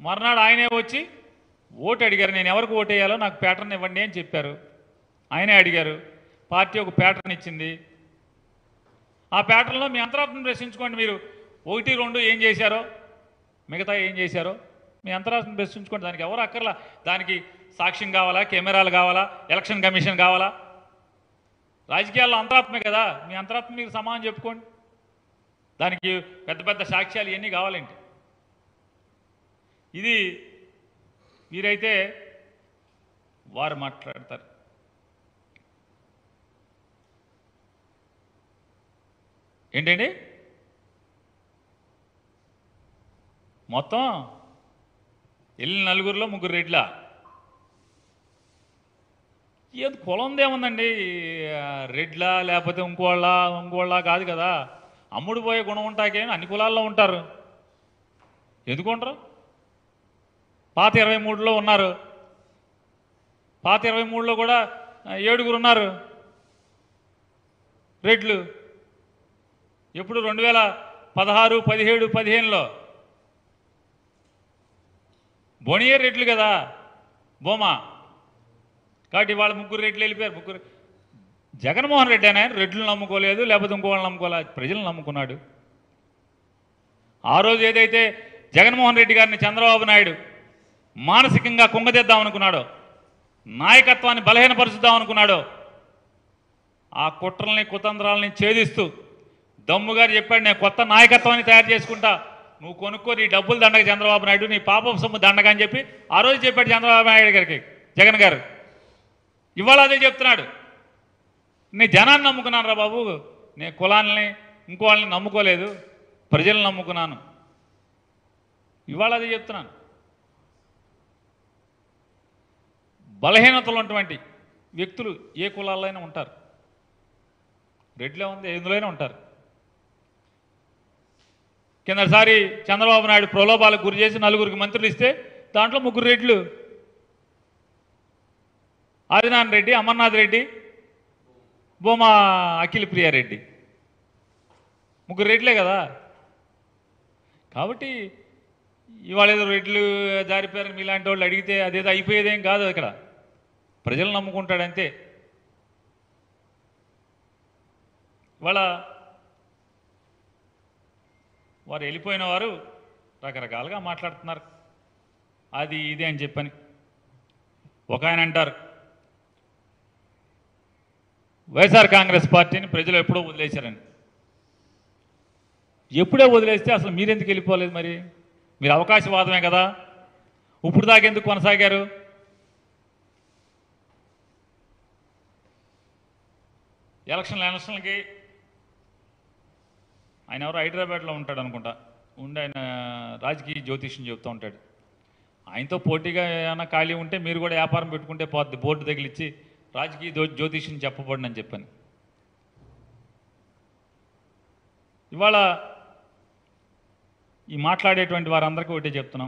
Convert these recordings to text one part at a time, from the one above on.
మర్నాడు ఆయనే వచ్చి ఓటు అడిగారు. నేను ఎవరికి ఓటు వేయాలో నాకు ప్యాటర్న్ ఇవ్వండి అని చెప్పారు. ఆయనే అడిగారు. పార్టీ ఒక ప్యాటర్న్ ఇచ్చింది. ఆ ప్యాటర్న్లో మీ అంతరాత్మను ప్రశ్నించుకోండి. మీరు 1, 2 ఏం చేశారో, మిగతా ఏం చేశారో మీ అంతరాత్మను ప్రశ్నించుకోండి. దానికి ఎవరు అక్కర్లా. దానికి సాక్ష్యం కావాలా, కెమెరాలు కావాలా, ఎలక్షన్ కమిషన్ కావాలా? రాజకీయాల్లో అంతరాత్మే కదా. మీ అంతరాత్మ మీకు సమానం చెప్పుకోండి. దానికి పెద్ద పెద్ద సాక్ష్యాలు ఇవన్నీ కావాలంటే ఇది మీరైతే వారు మాట్లాడతారు. ఏంటండి మొత్తం వెళ్ళిన నలుగురిలో 3 రెడ్లా? ఏది కులందేముందండి? రెడ్లా లేకపోతే ఇంకోళ్ళ కాదు కదా. అమ్ముడు పోయే గుణం ఉంటాకే అన్ని కులాల్లో ఉంటారు. ఎందుకు ఉంటారు? పాత 23లో ఉన్నారు. పాత 23లో కూడా 7 ఉన్నారు రెడ్లు. ఎప్పుడు 2016, 17, 15లో బొనియర్ రెడ్లు కదా బొమా. కాబట్టి వాళ్ళ 3 రెడ్లు వెళ్ళిపోయారు. 3 జగన్మోహన్ రెడ్డి అని ఆయన రెడ్లు నమ్ముకోలేదు, లేకపోతే ఇంకోళ్ళని నమ్ముకోలేదు, ప్రజలు నమ్ముకున్నాడు. ఆ రోజు ఏదైతే జగన్మోహన్ రెడ్డి గారిని చంద్రబాబు నాయుడు మానసికంగా కుంగదీద్దామనుకున్నాడో, నాయకత్వాన్ని బలహీనపరుచుదామనుకున్నాడో, ఆ కుట్రల్ని కుతంత్రాలని ఛేదిస్తూ దమ్ముగారు చెప్పాడు, నేను కొత్త నాయకత్వాన్ని తయారు చేసుకుంటా, నువ్వు కొనుక్కో, నీ డబ్బులు దండగ చంద్రబాబు నాయుడు, నీ పాపం సొమ్ము దండగ అని చెప్పి ఆ రోజు చెప్పాడు చంద్రబాబు నాయుడు గారికి జగన్ గారు. ఇవాళ అదే చెప్తున్నాడు, నీ జనాన్ని నమ్ముకున్నాను రా బాబు, నేను కులాన్ని ఇంకో వాళ్ళని నమ్ముకోలేదు, ప్రజలను నమ్ముకున్నాను. ఇవాళ అదే చెప్తున్నాను. బలహీనతలు ఉన్నటువంటి వ్యక్తులు ఏ కులాలైనా ఉంటారు. రెడ్లే ఉంది, ఎందులోనే ఉంటారు. కిందసారి చంద్రబాబు నాయుడు ప్రలోభాలకు గురి చేసి 4 మంత్రులు ఇస్తే దాంట్లో 3 రెడ్లు, ఆదినారాయణ రెడ్డి, అమర్నాథ్ రెడ్డి, బొమా అఖిల ప్రియారెడ్డి, 3 రెడ్లే కదా. కాబట్టి ఇవాళ ఏదో రెడ్లు జారిపోయారని మీలాంటి వాళ్ళు అడిగితే అదేదో అయిపోయేదేం కాదు. అక్కడ ప్రజలు నమ్ముకుంటాడంతే. ఇవాళ వారు వెళ్ళిపోయిన వారు రకరకాలుగా మాట్లాడుతున్నారు, అది ఇది అని చెప్పని. ఒక ఆయన అంటారు, వైఎస్ఆర్ కాంగ్రెస్ పార్టీని ప్రజలు ఎప్పుడో వదిలేశారని. ఎప్పుడో వదిలేస్తే అసలు మీరెందుకు వెళ్ళిపోలేదు? మరి మీరు అవకాశవాదమే కదా, ఇప్పుడు దాకా ఎందుకు కొనసాగారు? ఎలక్షన్లకి ఆయన ఎవరో హైదరాబాద్లో ఉంటాడు అనుకుంటా, ఉండి ఆయన రాజకీయ జ్యోతిష్యం చెబుతూ ఉంటాడు. ఆయనతో పోటీగా ఏమైనా ఖాళీ ఉంటే మీరు కూడా వ్యాపారం పెట్టుకుంటే పోద్ది, బోర్డు తగిలిచ్చి రాజకీయ జ్యోతిష్యం చెప్పబడిన అని చెప్పని. ఇవాళ ఈ మాట్లాడేటువంటి వారందరికీ ఒకటే చెప్తున్నాం,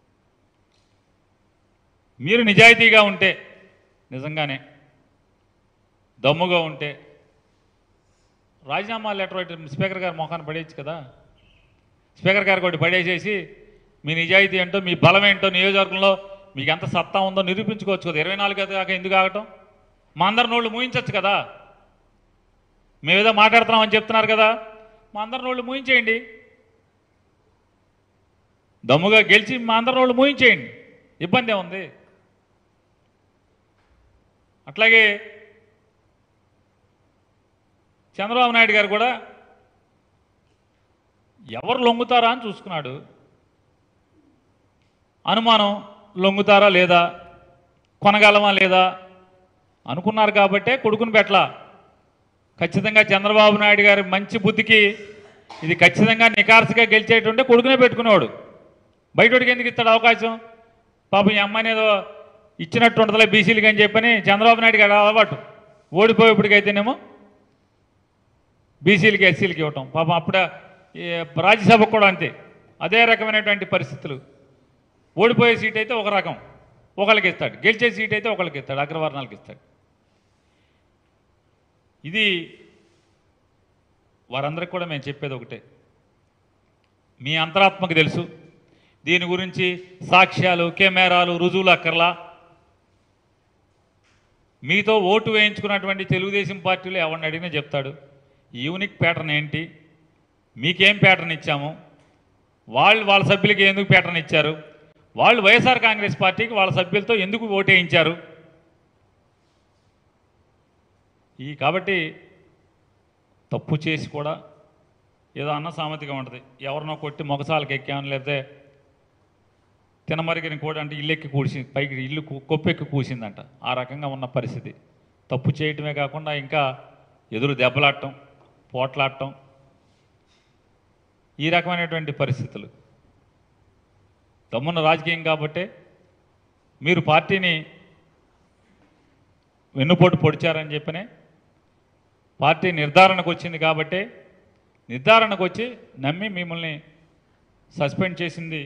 మీరు నిజాయితీగా ఉంటే, నిజంగానే దమ్ముగా ఉంటే రాజీనామా లెటర్ స్పీకర్ గారు మొఖాన్ని పడేయచ్చు కదా. స్పీకర్ గారు ఒకటి పడేసేసి మీ నిజాయితీ ఏంటో, మీ బలం ఏంటో, నియోజకవర్గంలో మీకు ఎంత సత్తా ఉందో నిరూపించుకోవచ్చు కదా. 24 దాకా ఎందుకు ఆగటం? మా అందరి నోళ్ళు మూయించవచ్చు కదా. మేమేదో మాట్లాడుతున్నామని చెప్తున్నారు కదా, మా అందరి నోళ్ళు మూయించేయండి. దమ్ముగా గెలిచి మా అందరి నోళ్ళు మూయించేయండి, ఇబ్బంది ఏముంది? అట్లాగే చంద్రబాబు నాయుడు గారు కూడా ఎవరు లొంగుతారా అని చూసుకున్నాడు. అనుమానం, లొంగుతారా లేదా, కొనగలమా లేదా అనుకున్నారు కాబట్టే కొడుకుని పెట్టలా. ఖచ్చితంగా చంద్రబాబు నాయుడు గారి మంచి బుద్ధికి ఇది ఖచ్చితంగా నికార్సుగా గెలిచేటుంటే కొడుకునే పెట్టుకునేవాడు. బయటోడికి ఎందుకు ఇస్తాడు అవకాశం? పాపం ఈ అమ్మాయిని ఏదో ఇచ్చినట్టు ఉంటుందిలే బీసీలకి అని చెప్పని చంద్రబాబు నాయుడు గారు అలవాటు. ఓడిపోయేప్పటికైతేనేమో బీసీలకి, ఎస్సీలకి ఇవ్వటం. పాపం అప్పుడే రాజ్యసభకు కూడా అంతే, అదే రకమైనటువంటి పరిస్థితులు. ఓడిపోయే సీట్ అయితే ఒక రకం ఒకళ్ళకి ఇస్తాడు, గెలిచే సీట్ అయితే ఒకళ్ళకి ఇస్తాడు, అగ్రవర్ణాలకు ఇస్తాడు. ఇది వారందరికీ కూడా మేము చెప్పేది ఒకటే, మీ అంతరాత్మకు తెలుసు, దీని గురించి సాక్ష్యాలు, కెమెరాలు, రుజువులు అక్కర్లా. మీతో ఓటు వేయించుకున్నటువంటి తెలుగుదేశం పార్టీలో ఎవరిని అడిగినా చెప్తాడు యూనిక్ ప్యాటర్న్ ఏంటి, మీకేం ప్యాటర్న్ ఇచ్చాము, వాళ్ళ సభ్యులకి ఎందుకు ప్యాటర్న్ ఇచ్చారు, వాళ్ళు వైఎస్ఆర్ కాంగ్రెస్ పార్టీకి వాళ్ళ సభ్యులతో ఎందుకు ఓటేయించారు. కాబట్టి తప్పు చేసి కూడా ఏదో అన్న సామెతగా ఉంటుంది, ఎవరినో కొట్టి మొగసాలకు ఎక్కామని, లేకపోతే తినమరిగిన కూడా అంటే ఇల్లెక్కి కూర్చింది, పైకి ఇల్లు కొప్పెక్కి కూసిందంట. ఆ రకంగా ఉన్న పరిస్థితి. తప్పు చేయటమే కాకుండా ఇంకా ఎదురు దెబ్బలాడటం, పోట్లాడటం, ఈ రకమైనటువంటి పరిస్థితులు. దమ్మున్న రాజకీయం కాబట్టే మీరు పార్టీని వెన్నుపోటు పొడిచారని చెప్పనే పార్టీ నిర్ధారణకు వచ్చింది కాబట్టే నిర్ధారణకు వచ్చి నమ్మి మిమ్మల్ని సస్పెండ్ చేసింది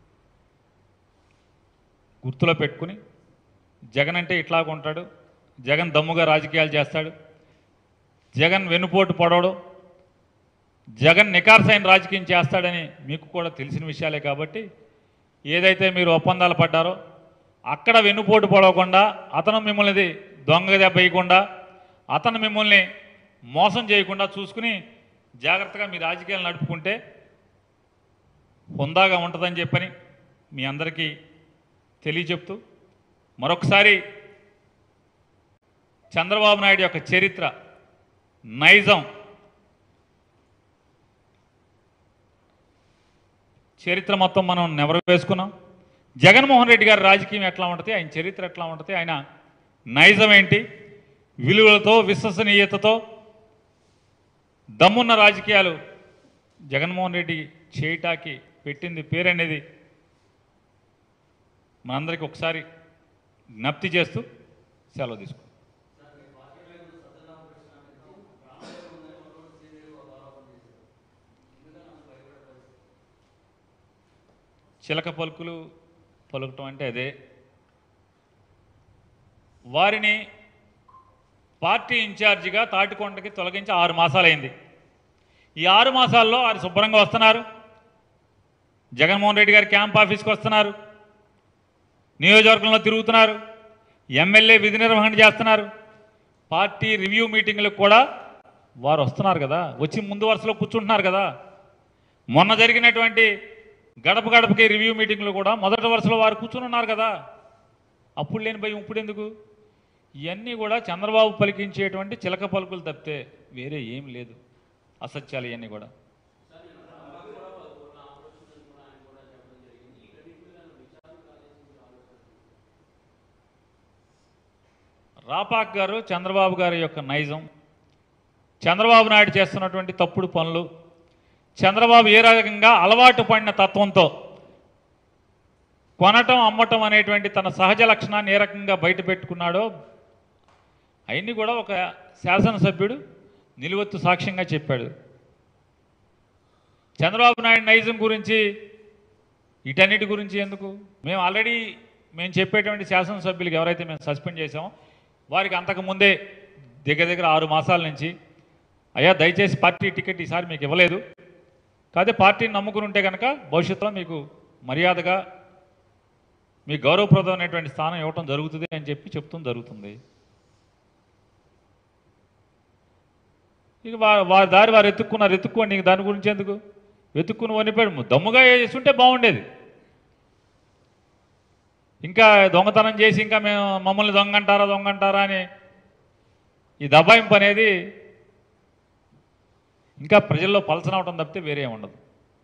గుర్తులో పెట్టుకుని జగన్ అంటే ఇట్లాగా ఉంటాడు, జగన్ దమ్ముగా రాజకీయాలు చేస్తాడు, జగన్ వెన్నుపోటు పొడవడు, జగన్ నికార్సైన రాజకీయం చేస్తాడని మీకు కూడా తెలిసిన విషయాలే. కాబట్టి ఏదైతే మీరు ఒప్పందాలు పడ్డారో అక్కడ వెన్నుపోటు పొడవకుండా, అతను మిమ్మల్ని దొంగ దెబ్బ వేయకుండా, అతను మిమ్మల్ని మోసం చేయకుండా చూసుకుని జాగ్రత్తగా మీ రాజకీయాలు నడుపుకుంటే హుందాగా ఉంటుందని చెప్పని మీ అందరికీ తెలియచెప్తూ మరొకసారి చంద్రబాబు నాయుడు యొక్క చరిత్ర, నైజం, చరిత్ర మొత్తం మనం నెవరు వేసుకున్నాం. జగన్మోహన్ రెడ్డి గారి రాజకీయం ఎట్లా ఉంటుంది, ఆయన చరిత్ర ఎట్లా ఉంటుంది, ఆయన నైజం ఏంటి, విలువలతో విశ్వసనీయతతో దమ్మున్న రాజకీయాలు జగన్మోహన్ రెడ్డి చేయటానికి పెట్టింది పేరు అనేది మనందరికీ ఒకసారి జ్ఞప్తి చేస్తూ సెలవు తీసుకుంటాం. చిలక పలుకులు పలుకటం అంటే అదే. వారిని పార్టీ ఇన్ఛార్జిగా తాటికొండకి తొలగించి 6 మాసాలైంది. ఈ 6 మాసాల్లో వారు శుభ్రంగా వస్తున్నారు, జగన్మోహన్ రెడ్డి గారి క్యాంప్ ఆఫీస్కి వస్తున్నారు, నియోజకవర్గంలో తిరుగుతున్నారు, ఎమ్మెల్యే విధి నిర్వహణ చేస్తున్నారు, పార్టీ రివ్యూ మీటింగ్లకు కూడా వారు వస్తున్నారు కదా, వచ్చి ముందు వరుసలో కూర్చుంటున్నారు కదా. మొన్న జరిగినటువంటి గడప గడపకి రివ్యూ మీటింగ్లు కూడా మొదటి వరుసలో వారు కూర్చుని ఉన్నారు కదా. అప్పుడు లేని భయం ఇప్పుడు ఎందుకు? ఇవన్నీ కూడా చంద్రబాబు పలికించేటువంటి చిలక పలుకులు తప్పితే వేరే ఏం లేదు, అసత్యాలు ఇవన్నీ కూడా. రాపాక్ గారు చంద్రబాబు గారి యొక్క నైజం, చంద్రబాబు నాయుడు చేస్తున్నటువంటి తప్పుడు పనులు, చంద్రబాబు ఏ రకంగా అలవాటు పడిన తత్వంతో కొనటం అమ్మటం అనేటువంటి తన సహజ లక్షణాన్ని ఏ రకంగా బయట పెట్టుకున్నాడో అవన్నీ కూడా ఒక శాసనసభ్యుడు నిలువెత్తు సాక్ష్యంగా చెప్పాడు. చంద్రబాబు నాయుడు నైజం గురించి వీటన్నిటి గురించి ఎందుకు? మేము ఆల్రెడీ చెప్పేటువంటి శాసనసభ్యులకు ఎవరైతే మేము సస్పెండ్ చేసామో వారికి అంతకుముందే దగ్గర 6 మాసాల నుంచి అయ్యా దయచేసి పార్టీ టికెట్ ఈసారి మీకు ఇవ్వలేదు, కాదే పార్టీని నమ్ముకుని ఉంటే కనుక భవిష్యత్తులో మీకు మర్యాదగా మీ గౌరవప్రదమైనటువంటి స్థానం ఇవ్వటం జరుగుతుంది అని చెప్తూ జరుగుతుంది. ఇక వారి దారి వారు ఎత్తుక్కోండి, ఇంక దాని గురించి ఎందుకు? వెతుక్కుని వనిపోయాడు. దమ్ముగా చేస్తుంటే బాగుండేది. ఇంకా దొంగతనం చేసి ఇంకా మమ్మల్ని దొంగంటారా అని ఈ దబాయింపు అనేది ఇంకా ప్రజల్లో పలచనవటం తప్పితే వేరే ఉండదు.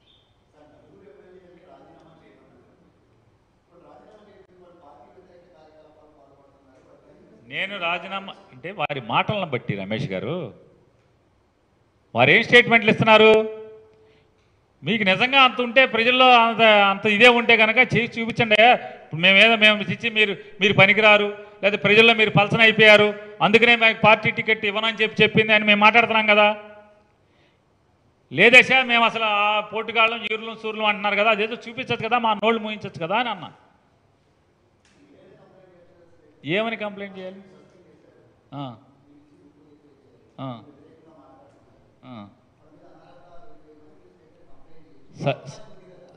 నేను రాజీనామా అంటే వారి మాటలను బట్టి రమేష్ గారు వారు ఏం స్టేట్మెంట్లు ఇస్తున్నారు? మీకు నిజంగా అంత ఉంటే ప్రజల్లో అంత ఇదే ఉంటే కనుక చేసి చూపించండి. ఇప్పుడు మేము ఇచ్చి మీరు పనికిరారు, లేదా ప్రజల్లో మీరు పలసన అయిపోయారు, అందుకనే మాకు పార్టీ టికెట్ ఇవ్వనని చెప్పింది అని మేము మాట్లాడుతున్నాం కదా. లేదేశా మేము అసలు ఆ పోటుగాళ్ళం ఈరులు సూర్యులు అంటున్నారు కదా, అదేదో చూపించచ్చు కదా, మా నోళ్ళు మూయించచ్చు కదా అని అన్నా. ఏమని కంప్లైంట్ చేయాలి?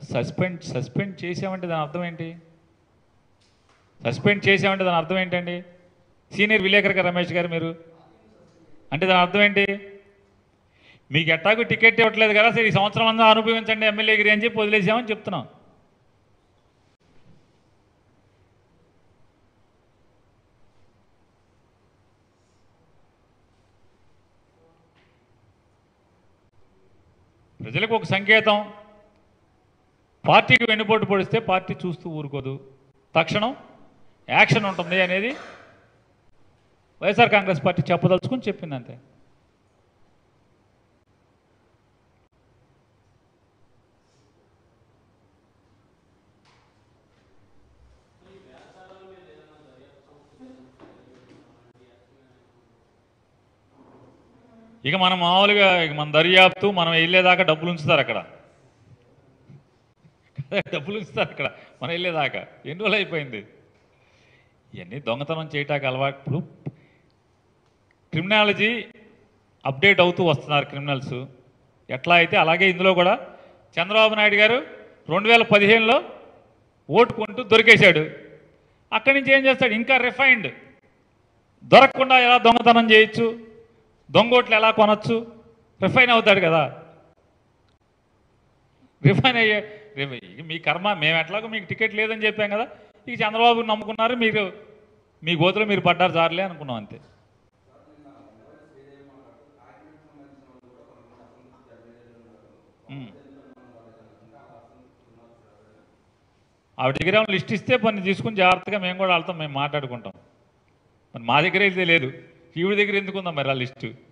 సస్పెండ్ చేసామంటే దాని అర్థం ఏంటి? సస్పెండ్ చేసామంటే దాని అర్థం ఏంటండి? సీనియర్ విలేకరు రమేష్ గారు మీరు అంటే దాని అర్థం ఏంటి? మీకు ఎట్టాకు టికెట్ ఇవ్వట్లేదు కదా, సరే ఈ సంవత్సరం అంతా అనుభవించండి ఎమ్మెల్యేగిరి అని చెప్పి వదిలేసామని చెప్తున్నాం. ప్రజలకు ఒక సంకేతం, పార్టీకి వెన్నుపోటు పొడిస్తే పార్టీ చూస్తూ ఊరుకోదు, తక్షణం యాక్షన్ ఉంటుంది అనేది వైఎస్ఆర్ కాంగ్రెస్ పార్టీ చెప్పదలుచుకుని చెప్పింది అంతే. ఇక మనం మామూలుగా మన దర్యాప్తు మనం వెళ్ళేదాకా డబ్బులు ఉంచుతారు అక్కడ, డబ్బులు ఉంచుతారు అక్కడ మనం వెళ్ళేదాకా. ఎన్ని రోజులు అయిపోయింది ఇవన్నీ దొంగతనం చేయటానికి అలవాటు. ఇప్పుడు క్రిమినాలజీ అప్డేట్ అవుతూ వస్తున్నారు క్రిమినల్స్. ఎట్లా అయితే అలాగే ఇందులో కూడా చంద్రబాబు నాయుడు గారు 2015లో ఓటు కొంటూ దొరికేశాడు. అక్కడి నుంచి ఏం చేస్తాడు, ఇంకా రిఫైన్డ్, దొరకకుండా ఎలా దొంగతనం చేయొచ్చు, దొంగోట్లు ఎలా కొనొచ్చు, రిఫైన్ అవుతాడు కదా. రిఫైన్ అయ్యే మీ కర్మ, మేము ఎట్లాగో మీకు టికెట్ లేదని చెప్పాం కదా, ఇక చంద్రబాబుని నమ్ముకున్నారు, మీరు మీ గోతులో మీరు పడ్డారు జారులే అనుకున్నాం అంతే. ఆవిడ దగ్గర లిస్ట్ ఇస్తే పని తీసుకుని జాగ్రత్తగా మేము కూడా వెళ్తాం, మేము మాట్లాడుకుంటాం. మరి మా దగ్గర అయితే లేదు, ఈవిడ దగ్గర ఎందుకుందాం మరి ఆ లిస్టు.